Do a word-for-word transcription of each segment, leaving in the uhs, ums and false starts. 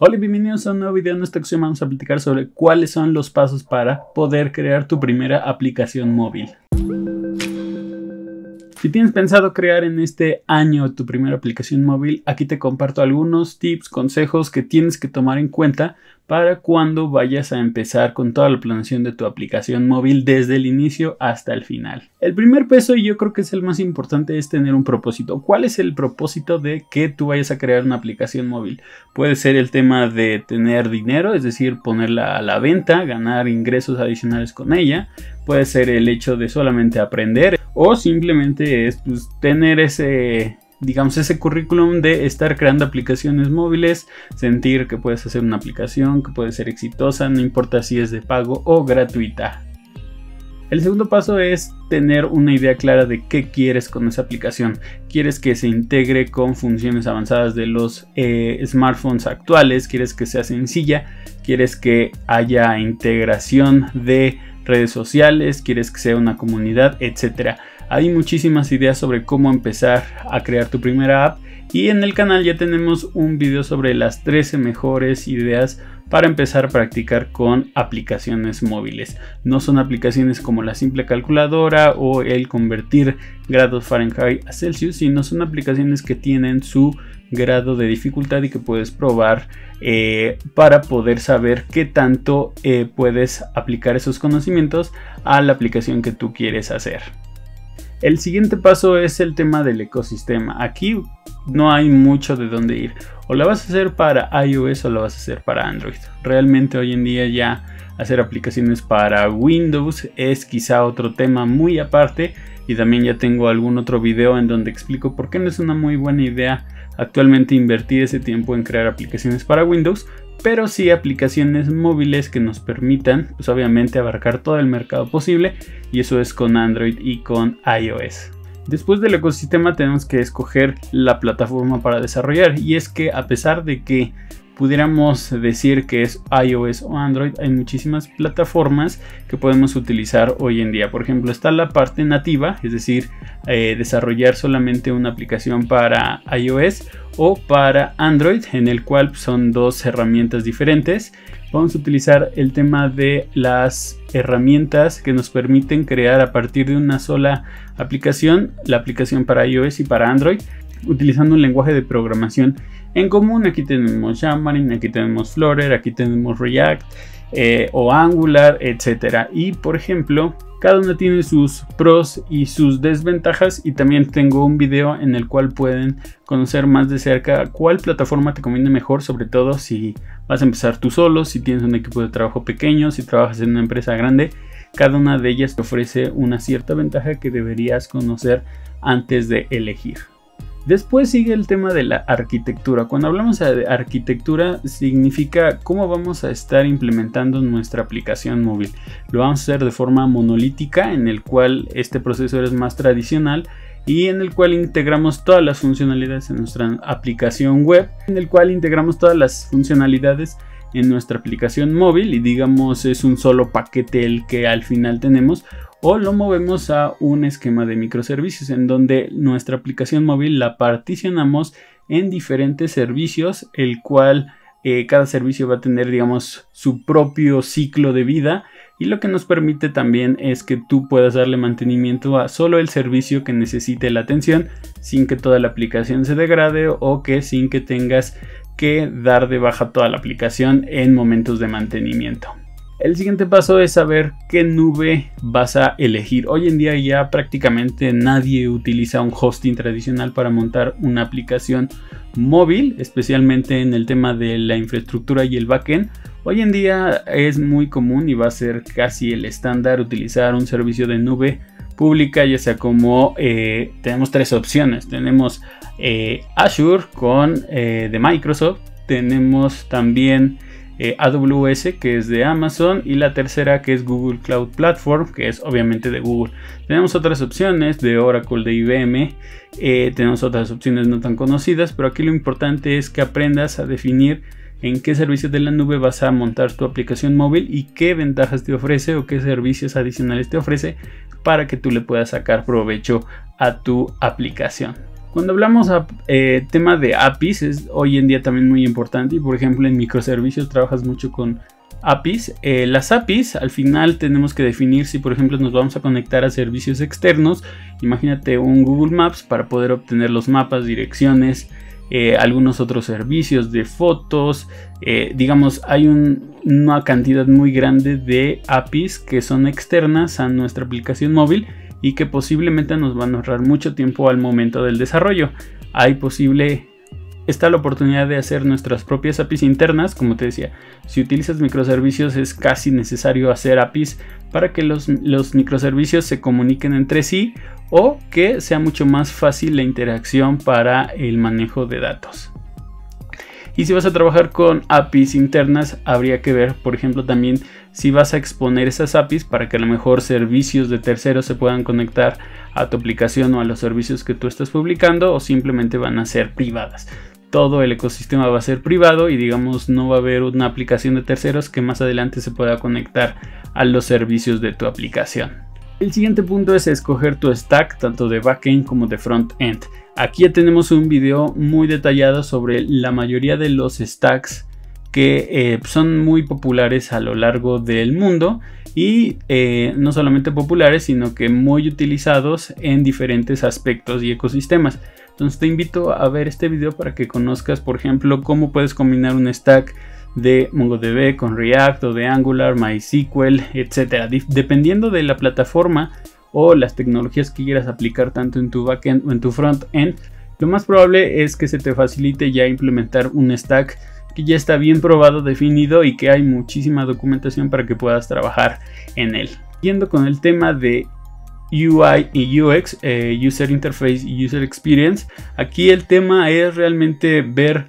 Hola y bienvenidos a un nuevo video. En esta ocasión vamos a platicar sobre cuáles son los pasos para poder crear tu primera aplicación móvil. Si tienes pensado crear en este año tu primera aplicación móvil, aquí te comparto algunos tips, consejos que tienes que tomar en cuenta para cuando vayas a empezar con toda la planeación de tu aplicación móvil desde el inicio hasta el final. El primer paso, y yo creo que es el más importante, es tener un propósito. ¿Cuál es el propósito de que tú vayas a crear una aplicación móvil? Puede ser el tema de tener dinero, es decir, ponerla a la venta, ganar ingresos adicionales con ella. Puede ser el hecho de solamente aprender, o simplemente es pues, tener ese, digamos, ese currículum de estar creando aplicaciones móviles, sentir que puedes hacer una aplicación que puede ser exitosa, no importa si es de pago o gratuita. El segundo paso es tener una idea clara de qué quieres con esa aplicación. ¿Quieres que se integre con funciones avanzadas de los eh, smartphones actuales? ¿Quieres que sea sencilla? ¿Quieres que haya integración de redes sociales? ¿Quieres que sea una comunidad? Etcétera. Hay muchísimas ideas sobre cómo empezar a crear tu primera app, y en el canal ya tenemos un video sobre las trece mejores ideas para empezar a practicar con aplicaciones móviles. No son aplicaciones como la simple calculadora o el convertir grados Fahrenheit a Celsius, sino son aplicaciones que tienen su grado de dificultad y que puedes probar eh, para poder saber qué tanto eh, puedes aplicar esos conocimientos a la aplicación que tú quieres hacer. El siguiente paso es el tema del ecosistema. Aquí no hay mucho de dónde ir. O la vas a hacer para iOS o la vas a hacer para Android. Realmente hoy en día ya hacer aplicaciones para Windows es quizá otro tema muy aparte. Y también ya tengo algún otro video en donde explico por qué no es una muy buena idea actualmente invertir ese tiempo en crear aplicaciones para Windows, pero sí aplicaciones móviles que nos permitan, pues obviamente, abarcar todo el mercado posible, y eso es con Android y con iOS. Después del ecosistema tenemos que escoger la plataforma para desarrollar, y es que a pesar de que pudiéramos decir que es iOS o Android, hay muchísimas plataformas que podemos utilizar hoy en día. Por ejemplo, está la parte nativa, es decir, eh, desarrollar solamente una aplicación para iOS o para Android, en el cual son dos herramientas diferentes. Vamos a utilizar el tema de las herramientas que nos permiten crear a partir de una sola aplicación, la aplicación para iOS y para Android, utilizando un lenguaje de programación en común. Aquí tenemos Xamarin, aquí tenemos Flutter, aquí tenemos React eh, o Angular, etcétera. Y por ejemplo, cada una tiene sus pros y sus desventajas, y también tengo un video en el cual pueden conocer más de cerca cuál plataforma te conviene mejor, sobre todo si vas a empezar tú solo, si tienes un equipo de trabajo pequeño, si trabajas en una empresa grande. Cada una de ellas te ofrece una cierta ventaja que deberías conocer antes de elegir. Después sigue el tema de la arquitectura. Cuando hablamos de arquitectura, significa cómo vamos a estar implementando nuestra aplicación móvil. Lo vamos a hacer de forma monolítica, en el cual este proceso es más tradicional y en el cual integramos todas las funcionalidades en nuestra aplicación web, en el cual integramos todas las funcionalidades en nuestra aplicación móvil, y digamos es un solo paquete el que al final tenemos. O lo movemos a un esquema de microservicios, en donde nuestra aplicación móvil la particionamos en diferentes servicios, el cual eh, cada servicio va a tener, digamos, su propio ciclo de vida, y lo que nos permite también es que tú puedas darle mantenimiento a solo el servicio que necesite la atención, sin que toda la aplicación se degrade, o que sin que tengas que dar de baja toda la aplicación en momentos de mantenimiento. El siguiente paso es saber qué nube vas a elegir. Hoy en día ya prácticamente nadie utiliza un hosting tradicional para montar una aplicación móvil, especialmente en el tema de la infraestructura y el backend. Hoy en día es muy común y va a ser casi el estándar utilizar un servicio de nube pública, ya sea como eh, tenemos tres opciones. Tenemos eh, Azure con eh, de Microsoft, tenemos también Eh, A W S, que es de Amazon, y la tercera, que es Google Cloud Platform, que es obviamente de Google. Tenemos otras opciones de Oracle, de I B M, eh, tenemos otras opciones no tan conocidas, pero aquí lo importante es que aprendas a definir en qué servicios de la nube vas a montar tu aplicación móvil y qué ventajas te ofrece o qué servicios adicionales te ofrece para que tú le puedas sacar provecho a tu aplicación. Cuando hablamos a eh, tema de A P Is, es hoy en día también muy importante, y por ejemplo en microservicios trabajas mucho con A P Is. Eh, las A P Is al final tenemos que definir si por ejemplo nos vamos a conectar a servicios externos. Imagínate un Google Maps para poder obtener los mapas, direcciones, eh, algunos otros servicios de fotos. Eh, digamos, hay un, una cantidad muy grande de A P Is que son externas a nuestra aplicación móvil y que posiblemente nos van a ahorrar mucho tiempo al momento del desarrollo. Hay posible, está la oportunidad de hacer nuestras propias A P Is internas. Como te decía, si utilizas microservicios es casi necesario hacer A P Is para que los, los microservicios se comuniquen entre sí o que sea mucho más fácil la interacción para el manejo de datos. Y si vas a trabajar con A P Is internas, habría que ver, por ejemplo, también si vas a exponer esas A P Is para que a lo mejor servicios de terceros se puedan conectar a tu aplicación o a los servicios que tú estás publicando, o simplemente van a ser privadas. Todo el ecosistema va a ser privado y digamos no va a haber una aplicación de terceros que más adelante se pueda conectar a los servicios de tu aplicación. El siguiente punto es escoger tu stack tanto de backend como de frontend. Aquí ya tenemos un video muy detallado sobre la mayoría de los stacks que eh, son muy populares a lo largo del mundo y eh, no solamente populares sino que muy utilizados en diferentes aspectos y ecosistemas. Entonces te invito a ver este video para que conozcas por ejemplo cómo puedes combinar un stack de MongoDB con React o de Angular, MySQL, etcétera. Dependiendo de la plataforma o las tecnologías que quieras aplicar tanto en tu backend o en tu frontend, lo más probable es que se te facilite ya implementar un stack que ya está bien probado, definido y que hay muchísima documentación para que puedas trabajar en él. Yendo con el tema de U I y U X, eh, User Interface y User Experience, aquí el tema es realmente ver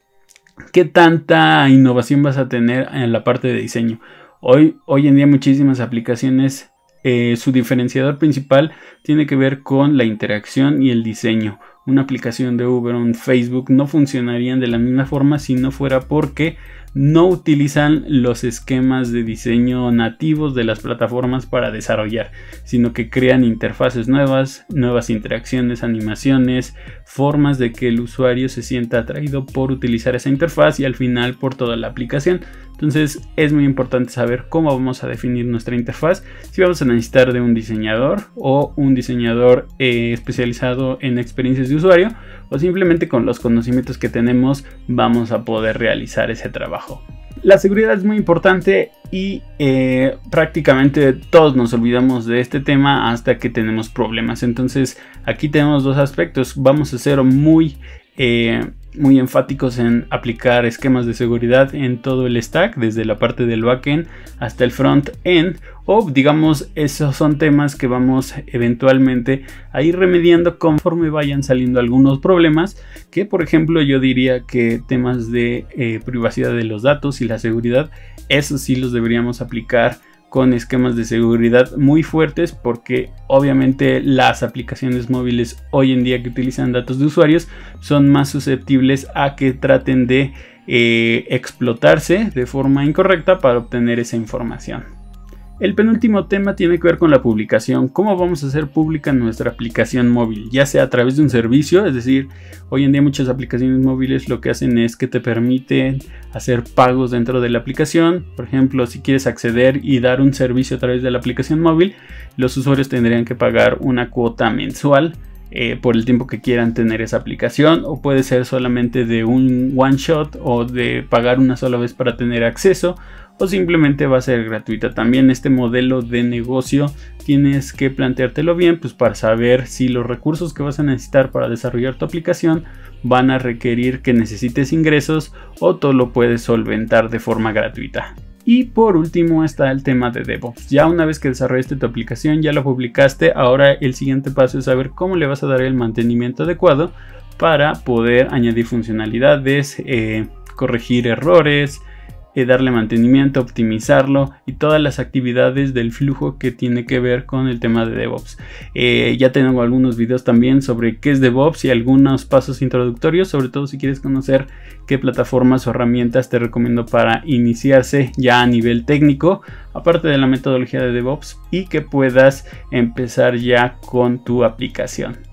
qué tanta innovación vas a tener en la parte de diseño. Hoy, hoy en día muchísimas aplicaciones, eh, su diferenciador principal tiene que ver con la interacción y el diseño. Una aplicación de Uber o un Facebook no funcionarían de la misma forma si no fuera porque no utilizan los esquemas de diseño nativos de las plataformas para desarrollar, sino que crean interfaces nuevas, nuevas interacciones, animaciones, formas de que el usuario se sienta atraído por utilizar esa interfaz y al final por toda la aplicación. Entonces es muy importante saber cómo vamos a definir nuestra interfaz, si vamos a necesitar de un diseñador o un diseñador eh, especializado en experiencias de usuario, o simplemente con los conocimientos que tenemos vamos a poder realizar ese trabajo. La seguridad es muy importante y eh, prácticamente todos nos olvidamos de este tema hasta que tenemos problemas. Entonces aquí tenemos dos aspectos. Vamos a ser muy eh, muy enfáticos en aplicar esquemas de seguridad en todo el stack, desde la parte del backend hasta el front-end, o digamos esos son temas que vamos eventualmente a ir remediando conforme vayan saliendo algunos problemas, que por ejemplo yo diría que temas de eh, privacidad de los datos y la seguridad, esos sí los deberíamos aplicar con esquemas de seguridad muy fuertes, porque obviamente las aplicaciones móviles hoy en día que utilizan datos de usuarios son más susceptibles a que traten de eh, explotarse de forma incorrecta para obtener esa información. El penúltimo tema tiene que ver con la publicación. ¿Cómo vamos a hacer pública nuestra aplicación móvil? Ya sea a través de un servicio, es decir, hoy en día muchas aplicaciones móviles lo que hacen es que te permiten hacer pagos dentro de la aplicación. Por ejemplo, si quieres acceder y dar un servicio a través de la aplicación móvil, los usuarios tendrían que pagar una cuota mensual eh, por el tiempo que quieran tener esa aplicación, o puede ser solamente de un one shot o de pagar una sola vez para tener acceso, o simplemente va a ser gratuita. También este modelo de negocio tienes que planteártelo bien, pues para saber si los recursos que vas a necesitar para desarrollar tu aplicación van a requerir que necesites ingresos o todo lo puedes solventar de forma gratuita. Y por último está el tema de DevOps. Ya una vez que desarrollaste tu aplicación, ya la publicaste, ahora el siguiente paso es saber cómo le vas a dar el mantenimiento adecuado para poder añadir funcionalidades, eh, corregir errores, Eh, darle mantenimiento, optimizarlo y todas las actividades del flujo que tiene que ver con el tema de DevOps. Eh, ya tengo algunos videos también sobre qué es DevOps y algunos pasos introductorios, sobre todo si quieres conocer qué plataformas o herramientas te recomiendo para iniciarse ya a nivel técnico, aparte de la metodología de DevOps, y que puedas empezar ya con tu aplicación.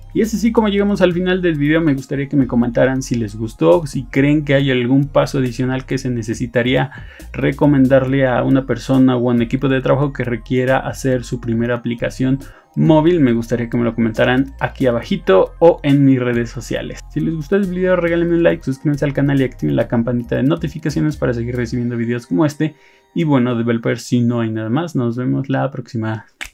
Y es así como llegamos al final del video. Me gustaría que me comentaran si les gustó, si creen que hay algún paso adicional que se necesitaría recomendarle a una persona o a un equipo de trabajo que requiera hacer su primera aplicación móvil. Me gustaría que me lo comentaran aquí abajito o en mis redes sociales. Si les gustó el video, regálenme un like, suscríbanse al canal y activen la campanita de notificaciones para seguir recibiendo videos como este. Y bueno, developers, si no hay nada más, nos vemos la próxima.